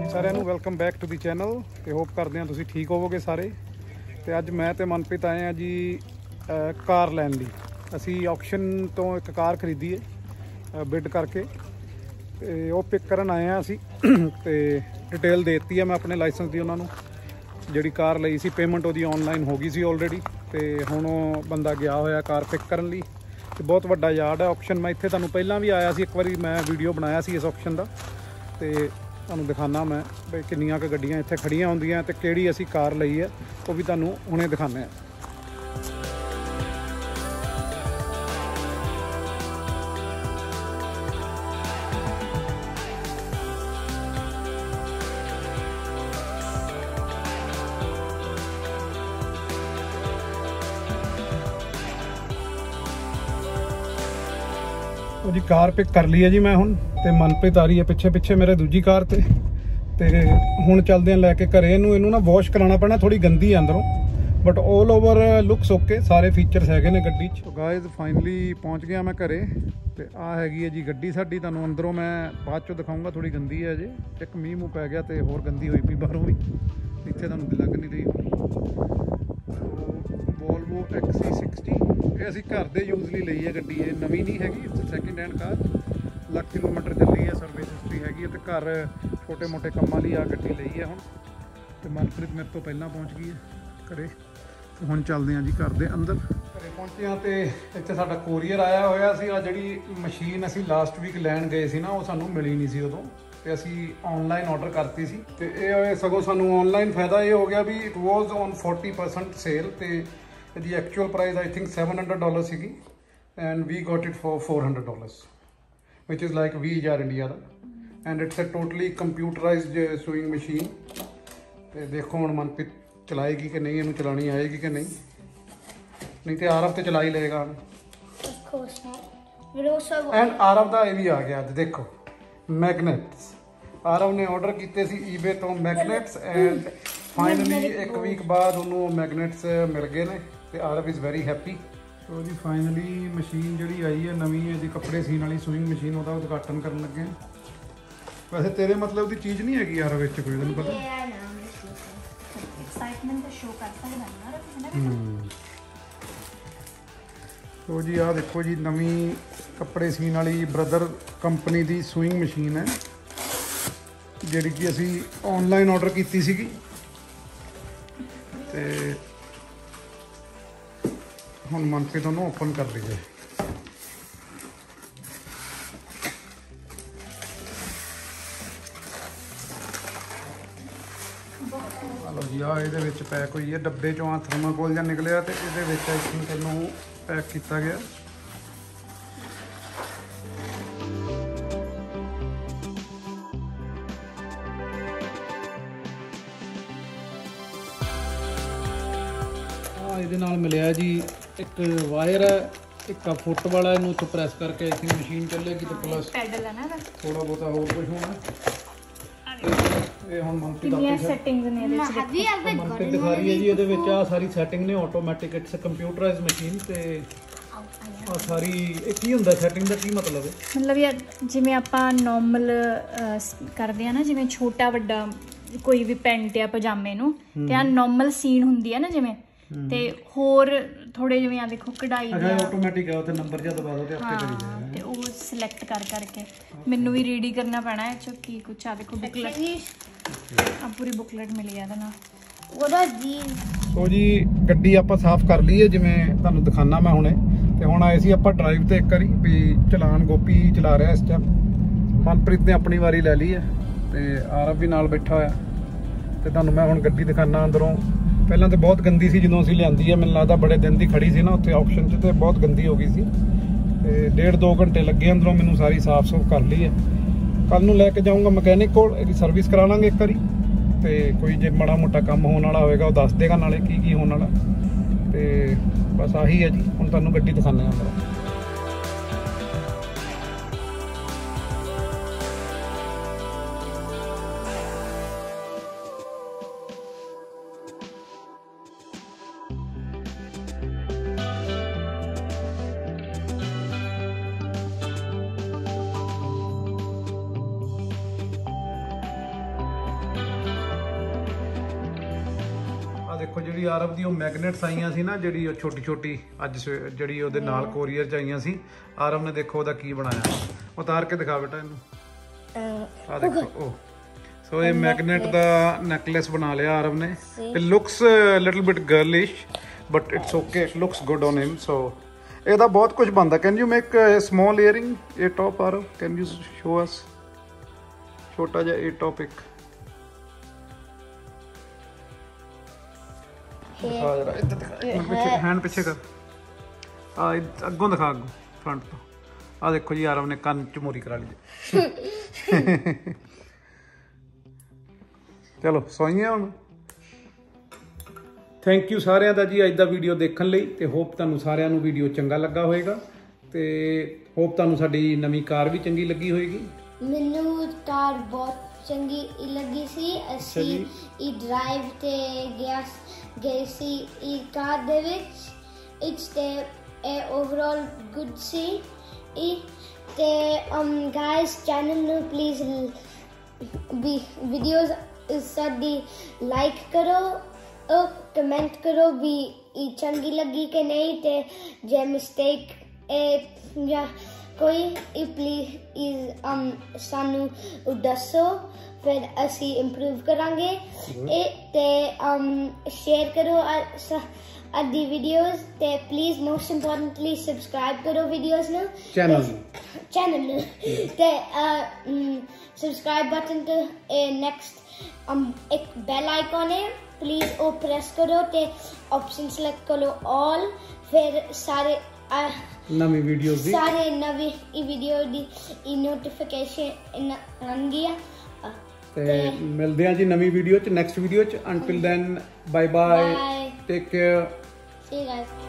जी सारिਆਂ ਨੂੰ welcome back to the channel ਤੇ ਹੋਪ ਕਰਦੇ ਹਾਂ ਤੁਸੀਂ ਠੀਕ ਹੋਵੋਗੇ ਸਾਰੇ। ਤੇ ਅੱਜ ਮੈਂ ਤੇ ਮਨਪ੍ਰੀਤ ਆਏ ਹਾਂ ਜੀ ਕਾਰ ਲੈਣ ਲਈ। ਅਸੀਂ ਆਕਸ਼ਨ ਤੋਂ ਇੱਕ ਕਾਰ ਖਰੀਦੀ ਹੈ ਬਿਡ ਕਰਕੇ ਤੇ ਉਹ ਪਿਕ ਕਰਨ ਆਏ ਹਾਂ ਅਸੀਂ। ਤੇ ਡਿਟੇਲ ਦੇ ਦਿੱਤੀ ਹੈ ਮੈਂ ਆਪਣੇ ਲਾਇਸੈਂਸ ਦੀ ਉਹਨਾਂ ਨੂੰ। ਜਿਹੜੀ ਕਾਰ ਲਈ ਸੀ ਪੇਮੈਂਟ ਉਹਦੀ ਆਨਲਾਈਨ ਹੋ ਗਈ ਸੀ ਆਲਰੇਡੀ ਤੇ ਹੁਣ ਉਹ ਬੰਦਾ ਗਿਆ ਹੋਇਆ ਕਾਰ ਪਿਕ ਕਰਨ ਲਈ। ਤੇ ਬਹੁਤ ਵੱਡਾ ਯਾਰਡ ਹੈ ਆਕਸ਼ਨ। ਮੈਂ ਇੱਥੇ ਤੁਹਾਨੂੰ ਪਹਿਲਾਂ ਵੀ ਆਇਆ ਸੀ, ਇੱਕ ਵਾਰੀ ਮੈਂ ਵੀਡੀਓ ਬਣਾਇਆ ਸੀ ਇਸ ਆਕਸ਼ਨ ਦਾ ਤੇ ਤੁਹਾਨੂੰ ਦਿਖਾਣਾ ਮੈਂ ਵੀ ਕਿੰਨੀਆਂ ਕੁ ਗੱਡੀਆਂ ਇੱਥੇ ਖੜੀਆਂ ਹੁੰਦੀਆਂ ਤੇ ਕਿਹੜੀ ਅਸੀਂ ਕਾਰ ਲਈ ਹੈ ਉਹ ਵੀ ਤੁਹਾਨੂੰ ਹੁਣੇ ਦਿਖਾਉਂਦੇ ਹਾਂ। जी कार पिक कर ली है जी मैं हुण ते मनप्रीत आ रही है पिछे पिछे मेरे दूजी कार ते हुण चलदे हैं लैके घरे। इनू ना वॉश कराना पैना, थोड़ी गंदी है अंदरों but all over looks okay, सारे फीचर्स हैगे ने गड्डी च। गाइस फाइनली पहुंच गया मैं घरे ते आ हैगी है जी गड्डी साडी। तुहानूं अंदरों मैं बाद चों दिखाऊंगा, थोड़ी गंदी है अजे, एक मींह मूँह पै गया तो होर गंदी होई पई बाहरों भी, इत्थे तुहानूं लग नहीं रही। वोल्वो XC60 ये असीं घर दे यूज़ लई लई है गड्डी, ये नवीं नहीं हैगी, it's second hand car. 1 lakh kilometre चली है, सर्विस हिस्ट्री हैगी तो घर छोटे मोटे कामां लई आ गड्डी लई है हुण। ते मनप्रीत मेरे तो पहलां पहुंच गई है घरे ते हुण चलदे हां जी घर दे अंदर। घरे पहुंचे हां ते इत्थे साडा कोरीयर आया होया सी। आ जिहड़ी मशीन असीं लास्ट वीक लैण गए सी ना, वो सानूं मिली नहीं सी उदों ते असीं ऑनलाइन ऑर्डर करती सी। ते ये सगों सानूं ऑनलाइन फायदा ये हो गया भी इट वॉज ऑन 40% सेल ते the actual price I think $700 ਸੀਗੀ and we got it for $400 which is like 20,000 India ਦਾ and it's a totally computerized sewing machine। ਤੇ ਦੇਖੋ ਹੁਣ ਮਨਪ੍ਰੀਤ ਚਲਾਏਗੀ ਕਿ ਨਹੀਂ, ਇਹਨੂੰ ਚਲਾਣੀ ਆਏਗੀ ਕਿ ਨਹੀਂ, ਨਹੀਂ ਤੇ ਆਰਵ ਤੇ ਚਲਾ ਹੀ ਲਏਗਾ। of course not and Aarav ਦਾ ਇਹ ਵੀ ਆ ਗਿਆ ਅੱਜ ਦੇਖੋ ਮੈਗਨੇਟਸ। ਆਰਵ ਨੇ ਆਰਡਰ ਕੀਤੇ ਸੀ eBay ਤੋਂ ਮੈਗਨੇਟਸ and फाइनली एक वीक बाद उन्होंने मैगनेट्स मिल गए ने ते आरव इज़ वेरी हैप्पी। तो जी फाइनली मशीन जी आई है नवीं है जी, कपड़े सीन वाली स्विंग मशीन, वह उद्घाटन करन लगे। वैसे तेरे मतलब की चीज़ नहीं हैगी यार विच कोई, तैनूं पता तो जी आ देखो जी नवीं कपड़े सीन वाली ब्रदर कंपनी की स्विंग मशीन है जिहड़ी कि असीं ऑनलाइन ऑर्डर की सीगी। ਤੇ ਹੁਣ ਮਨਪ੍ਰੀਤ ਉਹਨੂੰ ਓਪਨ ਕਰ ਲਈਏ। ਲਓ ਜੀ ਆ ਇਹਦੇ ਵਿੱਚ ਪੈਕ ਹੋਈ ਹੈ, ਡੱਬੇ ਚੋਂ ਆ ਥਰਮਾਕੋਲ ਜਿਹਾ ਨਿਕਲਿਆ ਤੇ ਇਹਦੇ ਵਿੱਚ ਆਈ ਥਿੰਕ ਇਹਨੂੰ ਪੈਕ ਕੀਤਾ ਗਿਆ। ਇਹਦੇ ਨਾਲ ਮਿਲਿਆ ਜੀ ਇੱਕ ਵਾਇਰ ਹੈ, ਇੱਕ ਆ ਫੁੱਟ ਵਾਲਾ, ਇਹਨੂੰ ਉੱਥੇ ਪ੍ਰੈਸ ਕਰਕੇ ਆਈ ਥਿੰਕ ਮਸ਼ੀਨ ਚੱਲੇਗੀ ਤੇ ਪਲੱਸ ਪੈਡਲ ਹੈ ਨਾ ਥੋੜਾ ਬਹੁਤਾ ਹੋਰ ਕੁਝ ਹੋਣਾ। ਇਹ ਹੁਣ ਮਨਪ੍ਰੀਤ ਕਿੰਨੀਆਂ ਸੈਟਿੰਗਸ ਨੇ ਇਹਦੇ ਵਿੱਚ ਮਨਪ੍ਰੀਤ ਦਿਖਾ ਰਹੀ ਹੈ ਜੀ। ਇਹਦੇ ਵਿੱਚ ਆ ਸਾਰੀ ਸੈਟਿੰਗ ਨੇ ਆਟੋਮੈਟਿਕ, ਇਟਸ ਕੰਪਿਊਟਰਾਈਜ਼ਡ ਮਸ਼ੀਨ। ਤੇ ਆ ਸਾਰੀ ਇਹ ਕੀ ਹੁੰਦਾ ਸੈਟਿੰਗ ਦਾ ਕੀ ਮਤਲਬ ਹੈ? ਮਤਲਬ ਯਾਰ ਜਿਵੇਂ ਆਪਾਂ ਨੋਰਮਲ ਕਰਦੇ ਆ ਨਾ, ਜਿਵੇਂ ਛੋਟਾ ਵੱਡਾ ਕੋਈ ਵੀ ਪੈਂਟ ਆ ਪਜਾਮੇ ਨੂੰ ਤੇ ਆ ਨੋਰਮਲ ਸੀਨ ਹੁੰਦੀ ਹੈ ਨਾ ਜਿਵੇਂ, ਤੇ ਹੋਰ ਥੋੜੇ ਜਿਵੇਂ ਆ ਦੇਖੋ ਕਢਾਈ ਦਾ ਆਟੋਮੈਟਿਕ ਹੈ, ਉਹ ਤੇ ਨੰਬਰ ਜਿਹਾ ਦਬਾ ਦੋ ਤੇ ਆਪੇ ਕਰੀ ਜਾਏਗਾ। ਤੇ ਉਹ ਸਿਲੈਕਟ ਕਰਕੇ ਮੈਨੂੰ ਵੀ ਰੀਡ ਕਰਨਾ ਪੈਣਾ ਹੈ ਕੀ ਕੁਛ। ਆ ਦੇਖੋ ਬੁਕਲੇਟ, ਆ ਪੂਰੀ ਬੁਕਲੇਟ ਮਿਲੀ ਆ ਇਹਦੇ ਨਾਲ। ਉਹਦਾ ਜੀ ਸੋ ਜੀ ਗੱਡੀ ਆਪਾਂ ਸਾਫ਼ ਕਰ ਲਈ ਹੈ ਜਿਵੇਂ ਤੁਹਾਨੂੰ ਦਿਖਾਣਾ ਮੈਂ ਹੁਣੇ। ਤੇ ਹੁਣ ਆਏ ਸੀ ਆਪਾਂ ਡਰਾਈਵ ਤੇ ਇੱਕ ਵਾਰੀ ਵੀ ਚਲਾਨ ਗੋਪੀ ਚਲਾ ਰਿਹਾ ਇਸ ਟਾਈਮ। ਮਨਪ੍ਰੀਤ ਨੇ ਆਪਣੀ ਵਾਰੀ ਲੈ ਲਈ ਹੈ ਤੇ ਆਰਵ ਵੀ ਨਾਲ ਬੈਠਾ ਹੋਇਆ ਤੇ ਤੁਹਾਨੂੰ ਮੈਂ ਹੁਣ ਗੱਡੀ ਦਿਖਾਣਾ ਅੰਦਰੋਂ। ਪਹਿਲਾਂ ਤਾਂ ਬਹੁਤ ਗੰਦੀ ਸੀ ਜਦੋਂ ਅਸੀਂ ਲਿਆਂਦੀ ਹੈ, ਮੈਨੂੰ ਲੱਗਦਾ ਬੜੇ ਦਿਨ ਦੀ ਖੜੀ ਸੀ ਨਾ ਉੱਥੇ ਆਕਸ਼ਨ 'ਚ, ਤੇ ਬਹੁਤ ਗੰਦੀ ਹੋ ਗਈ ਸੀ ਤੇ 1.5-2 ਘੰਟੇ ਲੱਗੇ ਅੰਦਰੋਂ ਮੈਨੂੰ ਸਾਰੀ ਸਾਫ਼ ਸੁਫ ਕਰ ਲਈ ਹੈ। ਕੱਲ ਨੂੰ ਲੈ ਕੇ ਜਾਊਂਗਾ ਮਕੈਨਿਕ ਕੋਲ, ਇਹਦੀ ਸਰਵਿਸ ਕਰਾ ਲਾਂਗੇ ਇੱਕ ਵਾਰੀ ਤੇ ਕੋਈ ਜੇ ਮਾੜਾ ਮੋਟਾ ਕੰਮ ਹੋਣ ਵਾਲਾ ਹੋਵੇਗਾ ਉਹ ਦੱਸ ਦੇਗਾ ਨਾਲੇ ਕੀ ਹੋਣ ਵਾਲਾ। ਤੇ ਬਸ ਆਹੀ ਹੈ ਜੀ, ਹੁਣ ਤੁਹਾਨੂੰ ਗੱਡੀ ਦਿਖਾਉਂਦੇ ਹਾਂ ਅੰਦਰੋਂ। ਦੇਖੋ ਜਿਹੜੀ ਆਰਵ ਦੀ ਉਹ ਮੈਗਨੇਟਸ ਆਈਆਂ ਸੀ ਨਾ, ਜਿਹੜੀ ਉਹ ਛੋਟੀ ਛੋਟੀ ਅੱਜ ਜਿਹੜੀ ਉਹਦੇ ਨਾਲ ਕੋਰੀਅਰ ਚ ਆਈਆਂ ਸੀ, ਆਰਵ ਨੇ ਦੇਖੋ ਉਹਦਾ ਕੀ ਬਣਾਇਆ। ਉਤਾਰ ਕੇ ਦਿਖਾ ਬੇਟਾ ਇਹਨੂੰ। ਆ ਦੇਖੋ ਉਹ, ਸੋ ਇਹ ਮੈਗਨੇਟ ਦਾ ਨੈਕਲੇਸ ਬਣਾ ਲਿਆ ਆਰਵ ਨੇ। It looks little bit girlish but it's okay, it looks good on him. So ਇਹਦਾ ਬਹੁਤ ਕੁਝ ਬਣਦਾ। Can you make small earring ਇਹ top Aarav? Can you show us ਛੋਟਾ ਜਿਹਾ ਇਹ ਟੌਪ ਇੱਕ ਦਿਖਾ ਜਰਾ, ਇੱਧਰ ਦਿਖਾ, ਪਿੱਛੇ ਹੈਂਡ ਪਿੱਛੇ ਕਰ, ਆ ਅੱਗੋਂ ਦਿਖਾ, ਅੱਗੋਂ ਫਰੰਟ ਤੋਂ। ਆ ਦੇਖੋ ਜੀ ਆਰਵ ਨੇ ਕੰਨ ਚ ਮੋਰੀ ਕਰਾ ਲਈ। ਚਲੋ ਸੋਈਏ ਹੁਣ। ਥੈਂਕ ਯੂ ਸਾਰਿਆਂ ਦਾ ਜੀ ਅੱਜ ਦਾ ਵੀਡੀਓ ਦੇਖਣ ਲਈ, ਤੇ ਹੋਪ ਤੁਹਾਨੂੰ ਸਾਰਿਆਂ ਨੂੰ ਵੀਡੀਓ ਚੰਗਾ ਲੱਗਾ ਹੋਵੇਗਾ, ਤੇ ਹੋਪ ਤੁਹਾਨੂੰ ਸਾਡੀ ਨਵੀਂ ਕਾਰ ਵੀ ਚੰਗੀ ਲੱਗੀ ਹੋਏਗੀ। ਮੈਨੂੰ ਕਾਰ ਬਹੁਤ ਚੰਗੀ ਲੱਗੀ ਸੀ। ਅਸੀਂ ਇਹ ਡਰਾਈਵ ਤੇ ਗਏ ਸੀ ਇਹ ਕਾਰ ਦੇ ਵਿੱਚ। ਇਟਸ ਤੇ ਓਵਰਆਲ ਗੁੱਡ ਸੀ ਇਹ। ਤੇ ਗਾਇਸ ਚੈਨਲ ਨੂੰ ਪਲੀਜ਼ ਵੀਡੀਓਜ਼ ਸਾਡੀ ਲਾਈਕ ਕਰੋ, ਕਮੈਂਟ ਕਰੋ ਵੀ ਇਹ ਚੰਗੀ ਲੱਗੀ ਕਿ ਨਹੀਂ, ਤੇ ਜੇ ਮਿਸਟੇਕ ਜਾਂ ਕੋਈ ਪਲੀਜ਼ ਸਾਨੂੰ ਦੱਸੋ, ਫਿਰ ਅਸੀਂ ਇੰਪਰੂਵ ਕਰਾਂਗੇ। ਤੇ ਸ਼ੇਅਰ ਕਰੋ ਅੱਧੀ ਵੀਡੀਓਜ਼, ਤੇ ਪਲੀਜ਼ ਮੋਸਟ ਇੰਪੋਰਟੈਂਟਲੀ ਸਬਸਕ੍ਰਾਈਬ ਕਰੋ ਵੀਡੀਓਜ਼ ਨੂੰ, ਚੈਨਲ ਨੂੰ। ਤੇ ਸਬਸਕ੍ਰਾਈਬ ਬਟਨ ਤੇ ਨੈਕਸਟ ਇੱਕ ਬੈਲ ਆਈਕਨ ਹੈ, ਪਲੀਜ਼ ਉਹ ਪ੍ਰੈਸ ਕਰੋ ਤੇ ਆਪਸ਼ਨ ਸਿਲੈਕਟ ਕਰੋ ਆਲ। ਫਿਰ ਸਾਰੇ ਨਵੀਂ ਵੀਡੀਓ ਦੀ ਸਾਰੇ ਨਵੀਂ ਵੀਡੀਓ ਦੀ ਨੋਟੀਫਿਕੇਸ਼ਨ ਆਉਣਗੀਆਂ। ਤੇ ਮਿਲਦੇ ਆ ਜੀ ਨਵੀਂ ਵੀਡੀਓ ਚ, ਨੈਕਸਟ ਵੀਡੀਓ ਚ। Until then bye bye, take care, see you guys.